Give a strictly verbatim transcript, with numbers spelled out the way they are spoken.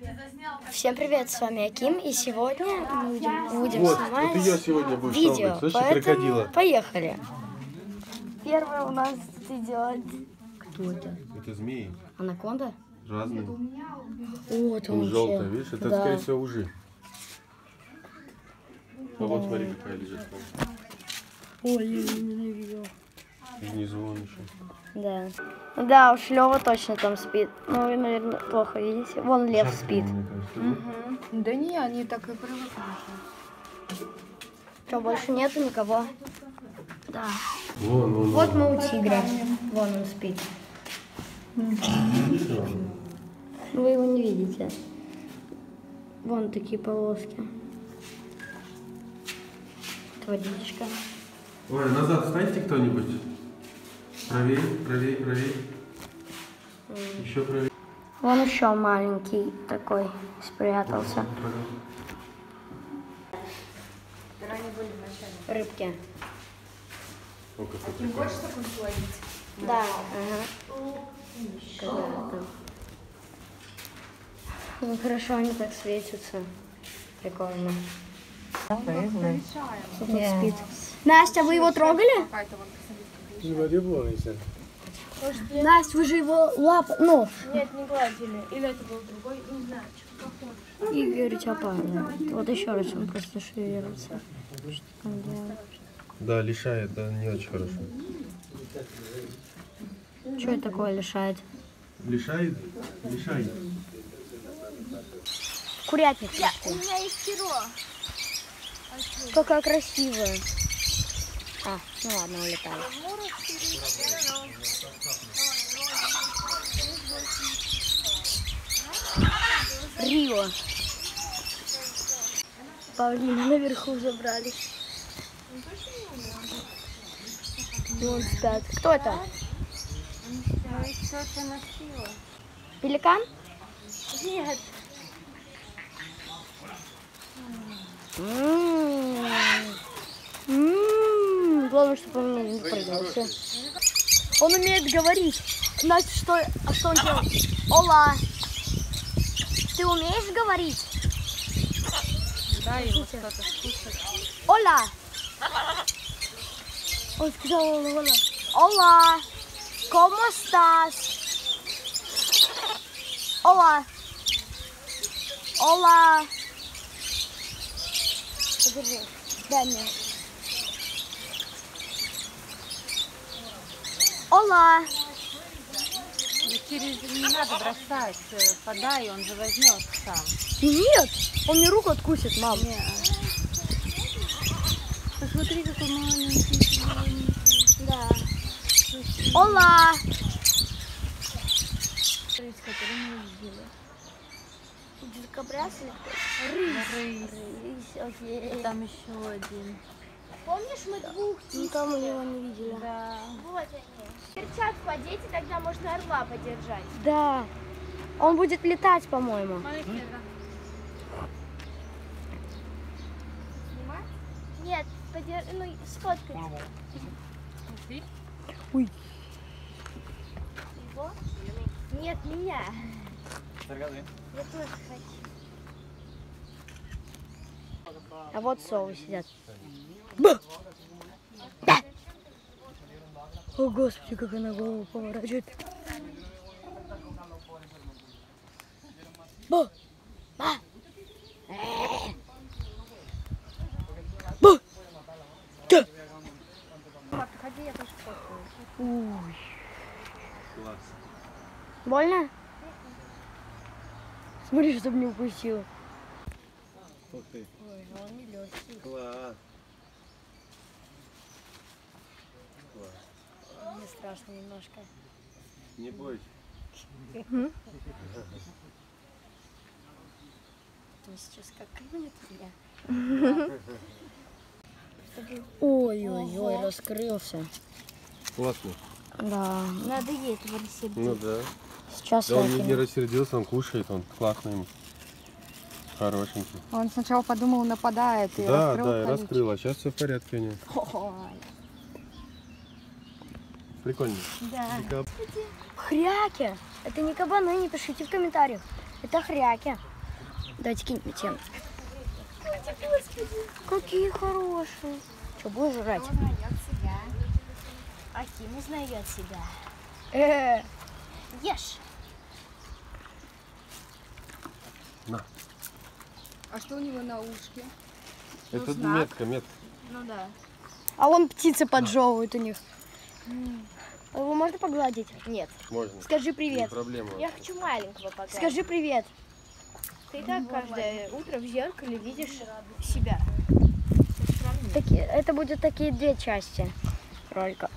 Всем привет, с вами Аким, и сегодня мы будем, будем вот, снимать вот я сегодня буду видео, Слышите, поэтому крокодила. Поехали. Первое у нас идет... Кто это? Это змеи. Анаконда? Разные. О, это Он вообще... желтый, видишь? Это, да. скорее всего, ужи. А Да. вот смотри, какая лежит. Ой, я не видел. И внизу он еще. Да. Да, уж Лёва точно там спит. Ну, вы, наверное, плохо видите. Вон лев Жарко, спит. мне кажется, Угу. Да не, они так и привыкли. Что, больше нету никого? Да. Вон, вон, Вот вон. мы у тигра. Вон он спит. Вы его не видите. Вон такие полоски. Это водичка. Ой, назад встаньте кто-нибудь. Правее, правее, правее. Еще правее. Вон еще маленький такой спрятался. Рыбки. О, какой Ты хочешь такой словить? Да. Ага. Когда-то. Ну хорошо, они так светятся. Прикольно. Кто тут спит? Настя, вы его трогали? Не воде плавайте. Настя, вы же его лап... Ну, Нет, не гладили. Или это был другой, не знаю, что похоже. Игорь Чапанов. Вот еще раз он просто шевелится. Что он делает? Да, лишает, это не очень хорошо. Что это такое лишает? Лишает? Лишает. Курятник. Я, у меня есть перо. Какая красивая. А, ну ладно, улетали. Рио. Павлины наверху забрались. Вон спят. Кто это? Что-то носила. Пеликан? Нет. М-м-м. М-м-м. Главное, чтобы он мне не прыгался. Он умеет говорить. Настя, что, а что он делает? Ола. Ты умеешь говорить? Да, его что-то скушать. Ола. Он сказал ола, ола. Ола. ¿Cómo estás? Ола. Ола. Подержи. Дай мне. Ола. Через не надо бросать, подай, он же возьмет сам. Нет, он мне руку откусит, мам. Посмотри, какой маленький, маленький. Да. Ола. Который мы видели. Дикобраз или кто? Рысь. Рысь, окей. Там еще один. Помнишь, мы двух Ну там мы его не видели. Да. Вот они. Перчатку одеть, и тогда можно орла подержать. Да. Он будет летать, по-моему. Снимать? Нет, подер... ну, сфоткать. Ой. Его? Нет, меня. Я тоже хочу. А вот совы сидят. Ба! Да! О, Господи, как она голову поворачивает. Ба! Ба! Э! Ба! Да! Подходи, я тоже сфоткаю. Ой. Класс. Больно? Смотри, чтобы не упустил. Ух ты. Ой, он не легкий. Класс. Мне страшно немножко. Не бойся. Он сейчас как клюнет меня. Ой-ой-ой, раскрылся. Классно. Да. Надо ей этого рассердить. Ну да. Сейчас Да я он не, не кину. рассердился, он кушает, он классный ему. Хорошенький. Он сначала подумал, нападает, и Да, раскрыл да, и колючку. раскрыл, а сейчас все в порядке у него. Ой. Прикольно. Да. Дикоб- Хряки. Это не кабаны, не пишите в комментариях. Это хряки. Дайте кинь мне тему. Какие хорошие. Что, будешь жрать? Узнает себя. Аким узнает себя. Э, Ешь. На. А что у него на ушке? Это знак. метка, метка. Ну да. А вон птицы поджевывают у них. А его можно погладить? Нет. Можно. Скажи Не привет. проблема. Я хочу маленького пока. Скажи привет. Ты и так каждое утро в зеркале видишь себя. Такие, это будут такие две части ролика.